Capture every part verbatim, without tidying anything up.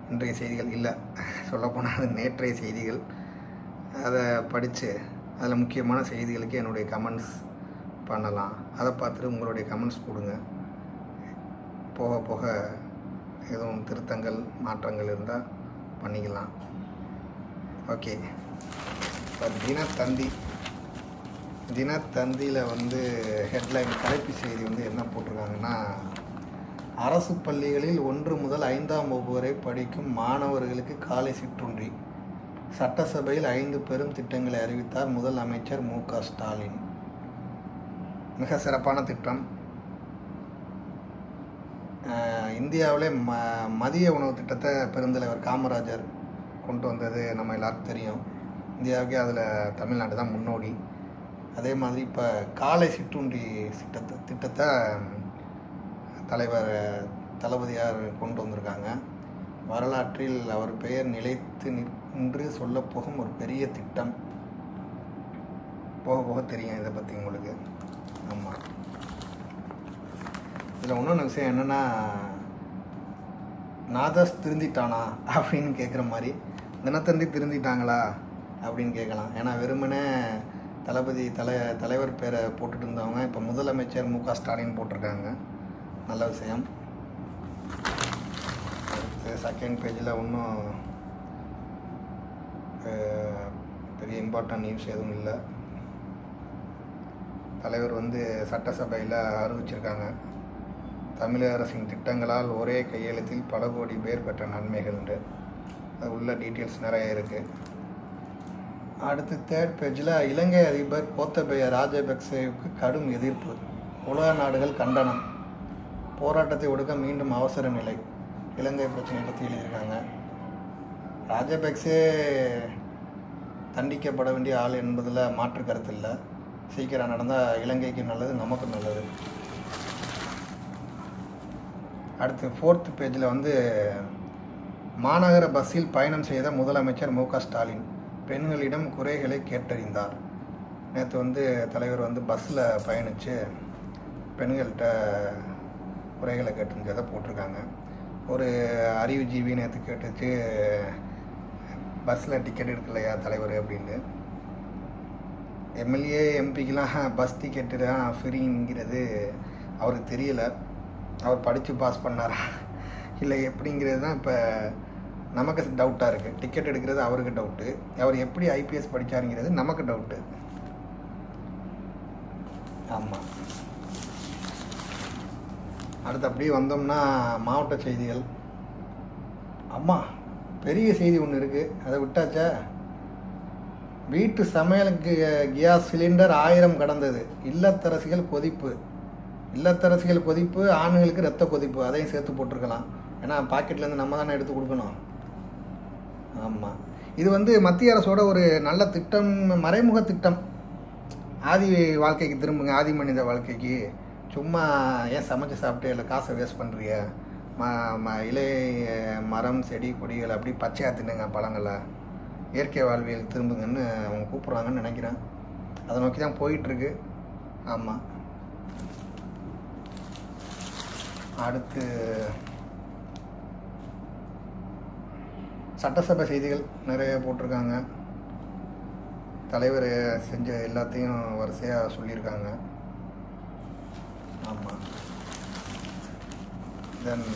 இன்றைய செய்திகள் இல்லை, சொல்லப்போனால் நேற்றைய செய்திகள். அதை படித்து அதில் முக்கியமான செய்திகளுக்கு என்னுடைய கமெண்ட்ஸ் பண்ணலாம். அதை பார்த்துட்டு உங்களுடைய கமெண்ட்ஸ் கொடுங்க. போக போக எதுவும் திருத்தங்கள் மாற்றங்கள் இருந்தால் பண்ணிக்கலாம். ஓகே. இப்போ தினத்தந்தி தினத்தந்தியில் வந்து ஹெட்லைன் தலைப்பு செய்தி வந்து என்ன போட்டிருக்காங்கன்னா, அரசு பள்ளிகளில் ஒன்று முதல் ஐந்தாம் வகுப்பு வரை படிக்கும் மாணவர்களுக்கு காலை சிற்றுண்டி. சட்டசபையில் ஐந்து பெரும் திட்டங்களை அறிவித்தார் முதல் அமைச்சர் மு க ஸ்டாலின். மிக சிறப்பான திட்டம். இந்தியாவிலே ம மதிய உணவு திட்டத்தை பெருந்தலைவர் காமராஜர் கொண்டு வந்தது நம்ம எல்லாருக்கும் தெரியும். இந்தியாவுக்கே அதில் தமிழ்நாடு தான் முன்னோடி. அதே மாதிரி இப்போ காலை சிற்றுண்டி திட்டத்தை திட்டத்தை தலைவர் தளபதியார் கொண்டு வந்திருக்காங்க. வரலாற்றில் அவர் பெயர் நிலைத்து நின்று சொல்லப்போகும் ஒரு பெரிய திட்டம். போக போக தெரியும் இதை பற்றி உங்களுக்கு. ஆமாம். இதில் இன்னொன்று விஷயம் என்னென்னா, நாதஸ் திருந்திட்டானா அப்படின்னு கேட்குற மாதிரி தினத்தந்தி திருந்திட்டாங்களா அப்படின்னு கேட்கலாம். ஏன்னா வெறுமனே தளபதி தலை தலைவர் பேரை போட்டுட்டு இருந்தவங்க இப்போ முதலமைச்சர் மு க ஸ்டாலின் போட்டிருக்காங்க. நல்ல விஷயம். செகண்ட் பேஜில் ஒன்றும் பெரிய இம்பார்ட்டன்ட் நியூஸ் எதுவும் இல்லை. தலைவர் வந்து சட்டசபையில் அறிவிச்சிருக்காங்க, தமிழக அரசின் திட்டங்களால் ஒரே கையெழுத்தில் பல கோடி பேர் பெற்ற நன்மைகள். அது உள்ள டீட்டெயில்ஸ் நிறைய இருக்குது. அடுத்து தேர்ட் பேஜில் இலங்கை அதிபர் கோத்தபய ராஜபக்சேவுக்கு கடும் எதிர்ப்பு, உலக நாடுகள் கண்டனம், போராட்டத்தை ஒடுக்க மீண்டும் அவசர நிலை. இலங்கை பிரச்சனை பற்றி எழுதியிருக்காங்க. ராஜபக்சே தண்டிக்கப்பட வேண்டிய ஆள் என்பதில் மாற்று கருத்து இல்லை. சீக்கிரம் நடந்தால் இலங்கைக்கு நல்லது, நமக்கு நல்லது. அடுத்து ஃபோர்த் பேஜில் வந்து மாநகர பஸ்ஸில் பயணம் செய்த முதலமைச்சர் மு க ஸ்டாலின் பெண்களிடம் குறைகளை கேட்டறிந்தார். நேற்று வந்து தலைவர் வந்து பஸ்ஸில் பயணித்து பெண்கள்கிட்ட குறைகளை கேட்டுருந்ததை போட்டிருக்காங்க. ஒரு அறிவுஜீவி நேற்று கேட்டுச்சு, பஸ்ஸில் டிக்கெட் எடுக்கலையா தலைவர் அப்படின்னு. எம்எல்ஏ எம்பிக்கெலாம் பஸ் டிக்கெட்டு தான் ஃப்ரீங்கிறது அவருக்கு தெரியலை. அவர் படித்து பாஸ் பண்ணாரா இல்லை எப்படிங்கிறது தான் இப்போ நமக்கு டவுட்டாக இருக்குது. டிக்கெட் எடுக்கிறது அவருக்கு டவுட்டு, அவர் எப்படி ஐபிஎஸ் படித்தாருங்கிறது நமக்கு டவுட்டு. ஆமாம். அடுத்து அப்படியே வந்தோம்னா மாவட்ட செய்திகள். அம்மா பெரிய செய்தி ஒன்று இருக்குது, அதை விட்டாச்சா? வீட்டு சமையலுக்கு கேஸ் சிலிண்டர் ஆயிரம் கடந்தது, இல்லத்தரசிகள் கொதிப்பு. இல்லத்தரசிகள் கொதிப்பு, ஆண்களுக்கு இரத்த கொதிப்பு, அதையும் சேர்த்து போட்டிருக்கலாம். ஏன்னா பாக்கெட்லேருந்து நம்ம தானே எடுத்து கொடுக்கணும். ஆமாம். இது வந்து மத்திய அரசோட ஒரு நல்ல திட்டம், மறைமுக திட்டம். ஆதி வாழ்க்கைக்கு திரும்புங்க, ஆதி மனித வாழ்க்கைக்கு. சும்மா ஏன் சமைச்சு சாப்பிட்டு இல்லை காசை வேஸ்ட் பண்ணுறிய? ம ம இலை மரம் செடி கொடிகள் அப்படி பச்சையாக தின்னுங்க பழங்களை, இயற்கை வாழ்வியல் திரும்புங்கன்னு அவங்க கூப்பிட்றாங்கன்னு நினைக்கிறேன். அதை நோக்கி தான் போயிட்டுருக்கு. ஆமாம். அடுத்து சட்டசபை செய்திகள் நிறைய போட்டிருக்காங்க. தலைவர் செஞ்ச எல்லாத்தையும் வரிசையாக சொல்லியிருக்காங்க. ஆமாம். தென்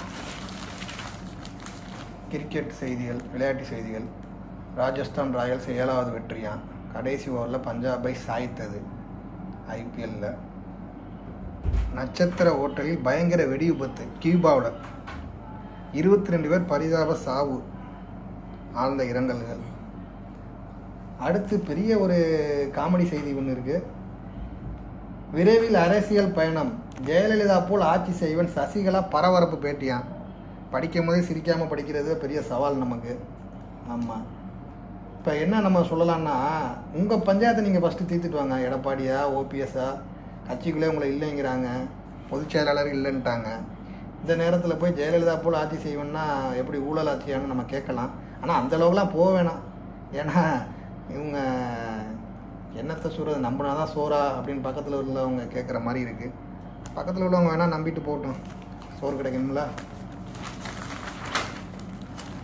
கிரிக்கெட் செய்திகள், விளையாட்டு செய்திகள். ராஜஸ்தான் ராயல்ஸ் ஏழாவது வெற்றியான், கடைசி ஓவரில் பஞ்சாபை சாய்த்தது ஐபிஎல்ல. நட்சத்திர ஓட்டலில் பயங்கர வெடி விபத்து கியூபாவில், இருபத்தி ரெண்டு பேர் பரிதாப சாவு, ஆழ்ந்த இரங்கல்கள். அடுத்து பெரிய ஒரு காமெடி செய்தி ஒன்று இருக்குது. விரைவில் அரசியல் பயணம், ஜெயலலிதா போல் ஆட்சி செய்வன் சசிகலா பரபரப்பு பேட்டியான். படிக்கும் போதே சிரிக்காமல் படிக்கிறது பெரிய சவால் நமக்கு. ஆமாம். இப்போ என்ன நம்ம சொல்லலாம்னா, உங்கள் பஞ்சாயத்தை நீங்கள் ஃபஸ்ட்டு தீர்த்துட்டு வாங்க. எடப்பாடியா ஓபிஎஸ்ஸா கட்சிக்குள்ளே உங்களை இல்லைங்கிறாங்க, பொதுச் செயலாளர் இல்லைன்ட்டாங்க. இந்த நேரத்தில் போய் ஜெயலலிதா போல் ஆட்சி செய்வேன்னா எப்படி ஊழல் ஆட்சியான்னு நம்ம கேட்கலாம். ஆனால் அந்தளவுக்குலாம் போக வேணாம். ஏன்னா இவங்க என்னத்தை சொல்கிறது, நம்பினா தான் சோறா அப்படின்னு பக்கத்தில் உள்ளவங்க கேட்குற மாதிரி இருக்குது. பக்கத்தில் உள்ளவங்க வேணால் நம்பிட்டு போகட்டும், சோறு கிடைக்கணும்ல.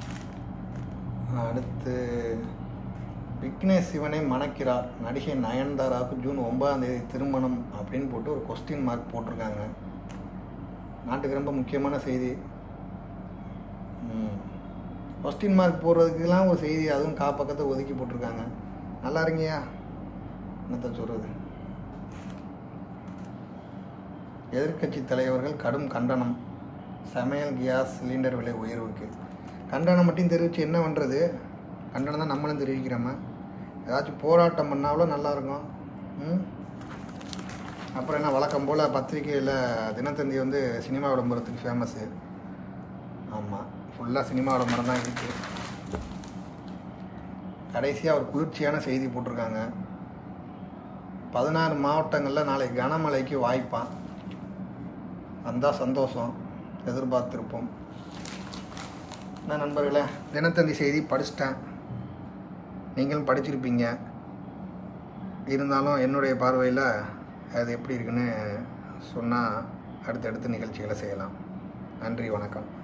அடுத்து விக்னேஷ் சிவனை மணக்கிறார் நடிகை நயன்தாராவுக்கு ஜூன் ஒன்பதாம் தேதி திருமணம் அப்படின்னு போட்டு ஒரு கொஸ்டின் மார்க் போட்டிருக்காங்க. நாட்டுக்கு ரொம்ப முக்கியமான செய்தி. கொஸ்டின் மார்க் போடுறதுக்கெல்லாம் ஒரு செய்தி, அதுவும் கா பக்கத்தை ஒதுக்கி போட்டிருக்காங்க. நல்லா இருங்கய்யா, என்னத்த சொல்கிறது. எதிர்க்கட்சி தலைவர்கள் கடும் கண்டனம் சமையல் கேஸ் சிலிண்டர் விலை உயர்வுக்கு. கண்டனம் மட்டும் தெரிவித்து என்ன பண்ணுறது? கண்டனம் தான் நம்மளும் தெரிவிக்கிறோமா? ஏதாச்சும் போராட்டம் பண்ணாலும் நல்லாயிருக்கும். ம் அப்புறம் என்ன, வழக்கம் போல் பத்திரிகையில் தினத்தந்தி வந்து சினிமா விளம்பரத்துக்கு ஃபேமஸ்ஸு. ஆமாம், ஃபுல்லாக சினிமா விளம்பரம் தான் இருக்குது. கடைசியாக ஒரு குளிர்ச்சியான செய்தி போட்டிருக்காங்க. பதினாறு மாவட்டங்களில் நாளைக்கு கனமழைக்கு வாய்ப்பான். வந்தால் சந்தோஷம், எதிர்பார்த்திருப்போம். என்ன நண்பர்களே, தினத்தந்தி செய்தி படிச்சிட்டேன், நீங்களும் படிச்சிருப்பீங்க. இருந்தாலும் என்னுடைய பார்வையில் அது எப்படி இருக்குன்னு சொன்னால் அடுத்தடுத்து நிகழ்ச்சிகளை செய்யலாம். நன்றி, வணக்கம்.